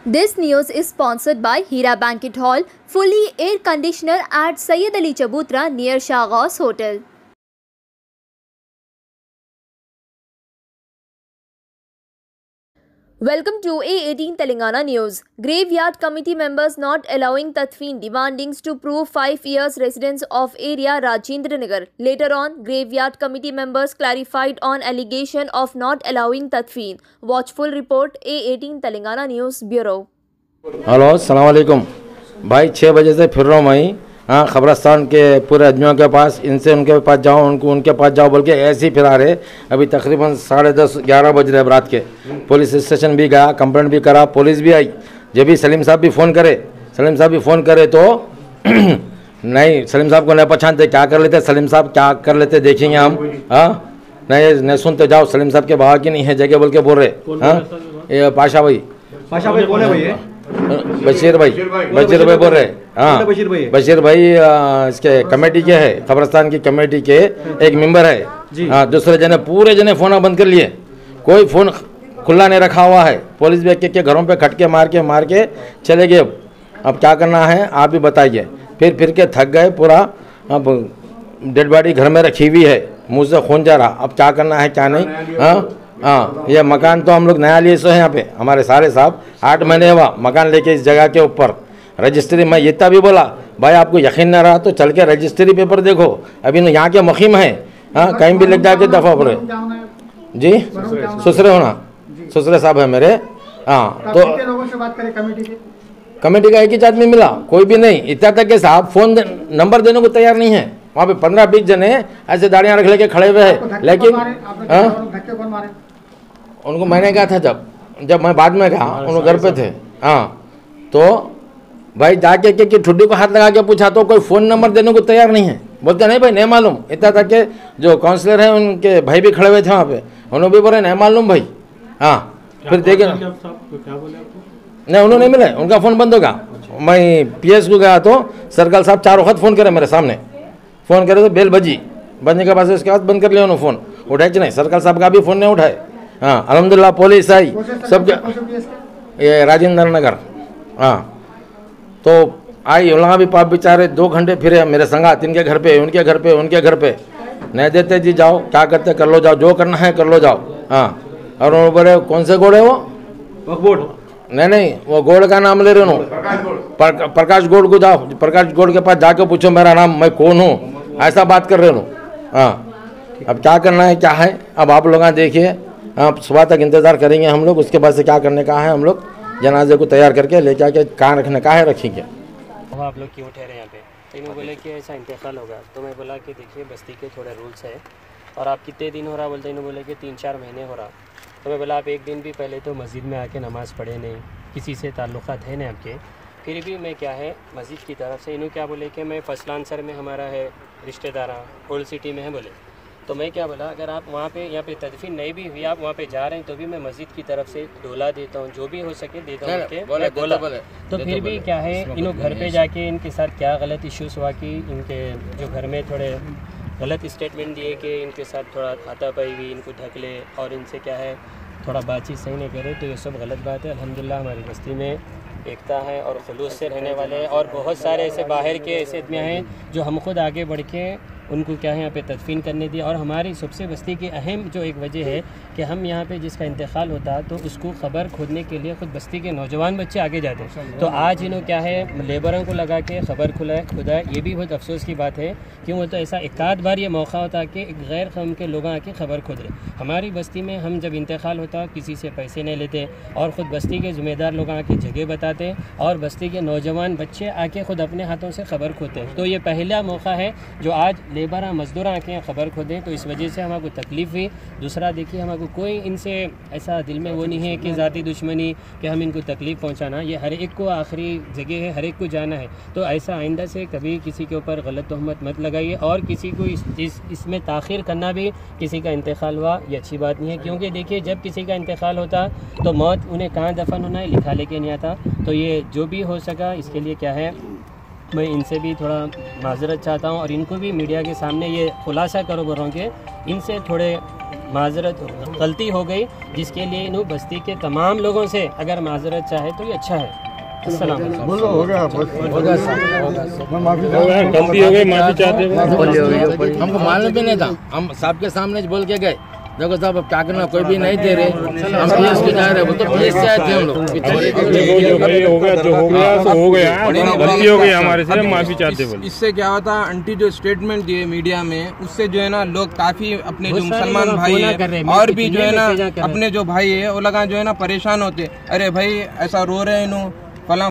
This news is sponsored by Hira Banquet Hall, fully air conditioner at Sayyid Ali Chabutra near Shahghaus Hotel. Welcome to A18 Telangana News. Graveyard committee members not allowing Tadfeen demandings to prove 5 years residence of area Rajendra Nagar. Later on, graveyard committee members clarified on allegation of not allowing Tadfeen. Watchful report A18 Telangana News Bureau. Hello अस्सलाम वालेकुम भाई 6 बजे से फिर रहा हूँ मैं ख़बरस्तान के पूरे आदमियों के पास, इनसे उनके पास जाओ, उनके पास जाओ बोल के ऐसे ही फिरा रहे। अभी तकरीबन 10:30-11 बज रहे रात के। पुलिस स्टेशन भी गया, कंप्लेंट भी करा, पुलिस भी आई। जब भी सलीम साहब भी फ़ोन करे तो नहीं, सलीम साहब को नहीं पहचानते, क्या कर लेते सलीम साहब, क्या कर लेते देखेंगे हम। नहीं सुनते, जाओ सलीम साहब के बाहर की नहीं है जगह बोल के बोल रहे। ये पाशा भाई बोले भैया, बशीर भाई बोल रहे। हाँ बशीर भाई इसके कमेटी के है, कब्रस्तान की कमेटी के एक मेंबर है। हाँ, दूसरे जने पूरे जने फ़ोन बंद कर लिए, कोई फ़ोन खुला नहीं रखा हुआ है। पुलिस भी के घरों पे खटके मार के चले गए। अब क्या करना है आप भी बताइए। फिर के थक गए पूरा। अब डेड बॉडी घर में रखी हुई है, मुँह से खून जा रहा। अब क्या करना है क्या नहीं। हाँ, ये मकान तो हम लोग नया लिए सो है यहाँ पे। हमारे सारे साहब 8 महीने हुआ मकान लेके इस जगह के ऊपर। रजिस्ट्री मैं इतना भी बोला भाई, आपको यकीन न रहा तो चल के रजिस्ट्री पेपर देखो, अभी ना यहाँ के मुखिम है। हाँ, कहीं भी लग जाके दफा पड़े जी। ससुरे साहब है मेरे। हाँ, तो कमेटी का एक ही आदमी मिला, कोई भी नहीं। इतना तक के साहब फ़ोन नंबर देने को तैयार नहीं है। वहाँ पे 15-20 जने ऐसे दाड़ियाँ रख लेके खड़े हुए हैं। लेकिन उनको मैंने कहा था जब मैं बाद में गया, उन घर पे थे। हाँ, तो भाई जाके के ठुड्डी को हाथ लगा के पूछा तो कोई फ़ोन नंबर देने को तैयार नहीं है। बोलते नहीं भाई नहीं मालूम। इतना तक के जो काउंसलर हैं उनके भाई भी खड़े हुए थे वहाँ पे, उन्होंने भी बोले नहीं मालूम भाई। हाँ, फिर देखे नहीं, उन्होंने नहीं मिले, उनका फ़ोन बंद होगा। मैं PS को गया तो सर्कल साहब 4 वक्त फ़ोन करे मेरे सामने। फ़ोन करे तो बेल बजने के बाद उसके बाद बंद कर लिया उन्होंने। फ़ोन उठाए कि नहीं, सर्कल साहब का भी फ़ोन नहीं उठाए। हाँ, अल्हम्दुलिल्लाह पुलिस आई सब। ये राजेंद्र नगर। हाँ, तो आई वहाँ भी पाप बेचारे 2 घंटे फिरे मेरे संगात, इनके घर पे उनके घर पे नहीं देते जी, जाओ क्या करते कर लो, जाओ जो करना है कर लो जाओ। हाँ, और वो बोले कौन से गोड़ है वो नहीं वो गोड़ का नाम ले रहे हो, प्रकाश गोड़ को जाओ, प्रकाश गोड़ के पास जाके पूछो मेरा नाम, मैं कौन हूँ, ऐसा बात कर रहे हो। हाँ, अब क्या करना है क्या है अब आप लोग देखिए। आप सुबह तक इंतज़ार करेंगे हम लोग, उसके बाद से क्या करने का है हम लोग जनाजे को तैयार करके लेके आके कहाँ रखने का है रखेंगे। आप लोग क्यों ठहरे यहाँ पे? तो इन्होंने बोले कि ऐसा इंतकाल होगा। तो मैं बोला कि देखिए बस्ती के थोड़े रूल्स है और आप कितने दिन हो रहा बोलते, इन्होंने बोले कि 3-4 महीने हो रहा। तो मैं बोला आप एक दिन भी पहले तो मस्जिद में आके नमाज़ पढ़े नहीं, किसी से ताल्लुक़ात है नहीं आपके, फिर भी मैं क्या है मस्जिद की तरफ से इन्होंने क्या बोले कि मैं फसलानसर में हमारा है रिश्तेदार ओल्ड सिटी में है बोले। तो मैं क्या बोला अगर आप वहाँ पे यहाँ पे तदफीन नहीं भी हुई, आप वहाँ पे जा रहे हैं तो भी मैं मस्जिद की तरफ से डोला देता हूँ, जो भी हो सके देता हूँ बोला। तो फिर भी क्या है इन्होंने घर पे जाके इनके साथ क्या गलत इश्यूज़ हुआ कि इनके जो घर में थोड़े गलत स्टेटमेंट दिए कि इनके साथ थोड़ा हाथापाई हुई, इनको ढकले और इनसे क्या है थोड़ा बातचीत सही नहीं करे। तो ये सब गलत बात है। अल्हम्दुलिल्लाह हमारी बस्ती में एकता है और खुलूस से रहने वाले हैं और बहुत सारे ऐसे बाहर के ऐसे आदमी हैं जो हम खुद आगे बढ़ के उनको क्या है यहाँ पे तदफीन करने दी। और हमारी सबसे बस्ती की अहम जो एक वजह है कि हम यहाँ पे जिसका इंतकाल होता तो उसको ख़बर खोदने के लिए खुद बस्ती के नौजवान बच्चे आगे जाते हैं। तो आज इन्होंने क्या है लेबरों को लगा के ख़बर खुदा। ये भी बहुत अफसोस की बात है, क्यों होता ऐसा एक आध बार ये मौका होता कि एक गैर कौम के लोग आके ख़बर खुद रहे। हमारी बस्ती में हम जब इंतकाल होता किसी से पैसे नहीं लेते और ख़ुद बस्ती के ज़िम्मेदार लोग आके जगह बताते और बस्ती के नौजवान बच्चे आके ख़ुद अपने हाथों से ख़बर खोदते हैं। तो ये पहला मौका है जो आज लेबर मजदूर आके ख़बर खोदें। तो इस वजह से हमको तकलीफ़ हुई। दूसरा देखिए हमको कोई इनसे ऐसा दिल में वो नहीं है कि ज़ाती दुश्मनी कि हम इनको तकलीफ़ पहुंचाना, ये हर एक को आखिरी जगह है, हर एक को जाना है। तो ऐसा आइंदा से कभी किसी के ऊपर गलत तहमत मत लगाइए और किसी को इसमें ताख़ीर करना भी किसी का इंतकाल हुआ ये अच्छी बात नहीं है। क्योंकि देखिए जब किसी का इंतकाल होता तो मौत उन्हें कहाँ दफन होना है लिखा लेके नहीं आता। तो ये जो भी हो सका इसके लिए क्या है मैं इनसे भी थोड़ा माजरत चाहता हूँ और इनको भी मीडिया के सामने ये खुलासा करो बोल रहा हूँ कि इनसे थोड़े माजरत गलती हो गई, जिसके लिए इन्हों बस्ती के तमाम लोगों से अगर माजरत चाहे तो ये अच्छा है। अस्सलाम बोलो हो गया गलती हो गई, माफी चाहते हैं। हमको मालूम भी नहीं था, हम साहब के सामने बोल के गए, देखो साहब अब क्या करना, कोई भी नहीं दे रहे, हम पीएस की जा रहे, वो तो पीएस से आए थे हम लोग। हो गया जो हो गया सो हो गया, गलती हो गई हमारे से, माफी चाहते बोले। इससे क्या होता, आंटी जो स्टेटमेंट दिए मीडिया में, उससे जो है ना लोग काफी अपने जो मुसलमान भाई है और भी जो है ना अपने जो भाई है वो लगा जो है ना परेशान होते, अरे भाई ऐसा रो रहे हैं इन्हों